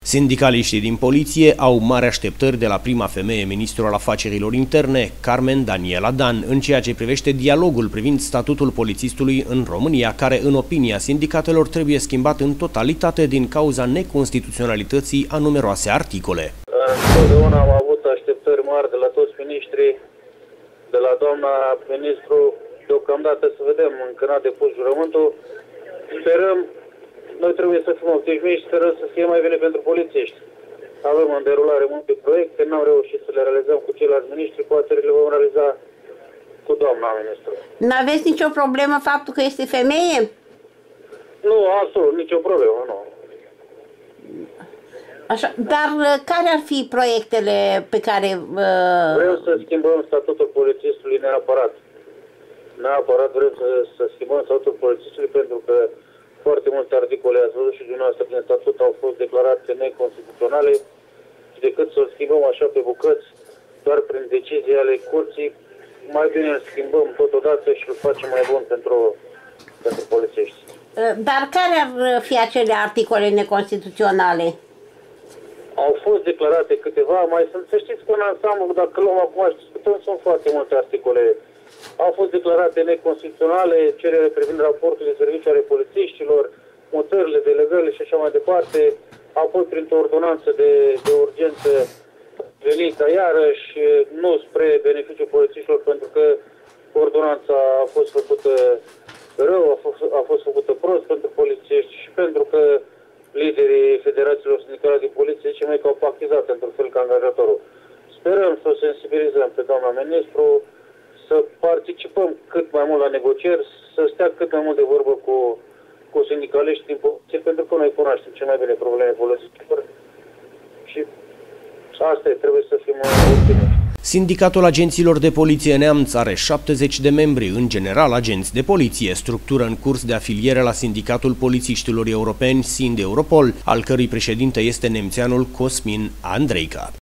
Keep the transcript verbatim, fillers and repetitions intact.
Sindicaliștii din poliție au mari așteptări de la prima femeie ministru al afacerilor interne, Carmen Daniela Dan, în ceea ce privește dialogul privind statutul polițistului în România, care, în opinia sindicatelor, trebuie schimbat în totalitate din cauza neconstituționalității a numeroase articole. Întotdeauna am avut așteptări mari de la toți miniștrii, de la doamna ministru. Deocamdată să vedem, încă n-a depus jurământul. Sperăm. Noi trebuie să fim optimiști, sperăm să fie mai bine pentru polițiști. Avem în derulare multe proiecte, n-am reușit să le realizăm cu ceilalți miniștri, poate le vom realiza cu doamna ministru. N-aveți nicio problemă faptul că este femeie? Nu, absolut, nicio problemă, nu. Așa, dar care ar fi proiectele pe care... Uh... Vreau să schimbăm statutul polițistului neapărat. Neapărat vrem să, să schimbăm statutul polițistului pentru că foarte multe articole, ați văzut și dumneavoastră, din statut au fost declarate neconstituționale și decât să-l schimbăm așa pe bucăți, doar prin decizii ale curții, mai bine îl schimbăm totodată și îl facem mai bun pentru, pentru polițiști. Dar care ar fi acele articole neconstituționale? Au fost declarate câteva, mai sunt, să știți că în ansamblu, dacă luăm acum și discutăm, sunt foarte multe articole. Au fost declarate neconstituționale, cerere privind raportul de serviciu ale polițiștilor, mutările, delegările și așa mai departe. Au fost printr-o ordonanță de, de urgență venită iarăși, nu spre beneficiul polițiștilor, pentru că ordonanța a fost făcută rău, a fost, a fost făcută prost pentru polițiști și pentru că liderii federațiilor sindicale din poliție zice mai că au pachizat într-un fel ca angajatorul. Sperăm să o sensibilizăm pe doamna ministru, să participăm cât mai mult la negocieri, să stea cât mai mult de vorbă cu, cu sindicaliști din poliție, pentru că noi cunoaștem cel mai bine probleme polițiștilor și asta e, trebuie să fim optimiști. Sindicatul Agenților de Poliție Neamț are șaptezeci de membri, în general agenți de poliție, structură în curs de afiliere la Sindicatul Polițiștilor Europeni, Sind Europol, al cărui președinte este nemțeanul Cosmin Andreica.